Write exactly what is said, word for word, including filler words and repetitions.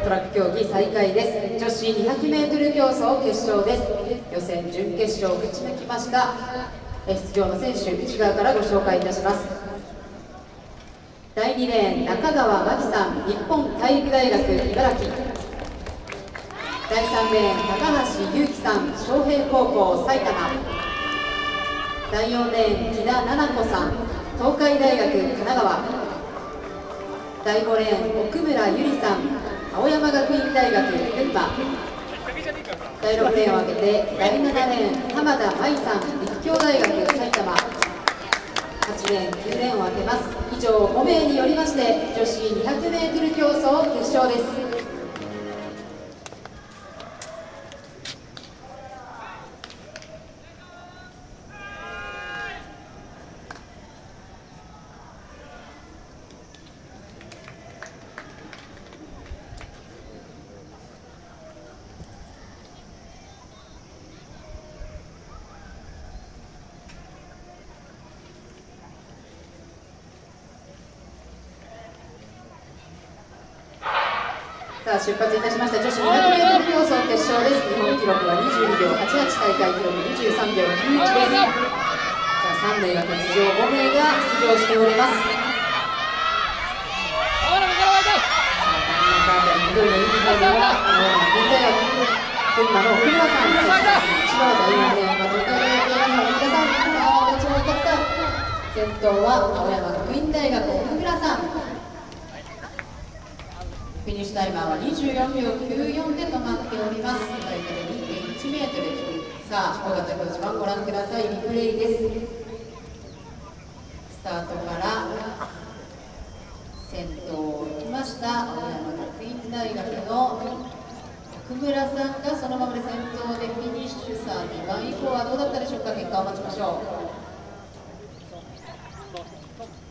トラック競技再開です。女子 にひゃくメートル 競争決勝です。予選準決勝を勝ち抜きました出場の選手、内側からご紹介いたします。だいにレーン、中川真紀さん、日本体育大学茨城。だいさんレーン、高橋優希さん、昌平高校埼玉。だいよんレーン、木田奈々子さん、東海大学神奈川。だいごレーン、奥村ゆりさん、青山学院大学群馬。だいろくレーンを空けてだいななレーン、浜田舞さん、立教大学埼玉。はちレーン、きゅうレーンを空けます。以上ごめいによりまして女子 にひゃくメートル 競争決勝です。さあ出発いたしました女子 にひゃくメートル 競争決勝です。日本記録はにじゅうにびょうはちはち、大会記録にじゅうさんびょうきゅういちです。さあさんめいが欠場、ごめいが出場しております。さあ真ん中あたり緑のユニフォームは青山県大学群馬の奥村さん、そして一番だいよんレーンは東海大学ランナーの皆さん。さあどちらに勝つか。先頭は青山学院大学奥村さん。フィニッシュタイマーはにじゅうよんびょうきゅうよんで止まっております。タイトル にてんいちメートル。さあ、尾形コーチはご覧ください。リプレイです。スタートから先頭を行きました青山学院大学の奥村さんがそのままで先頭でフィニッシュ。さあ、にばん以降はどうだったでしょうか。結果を待ちましょう。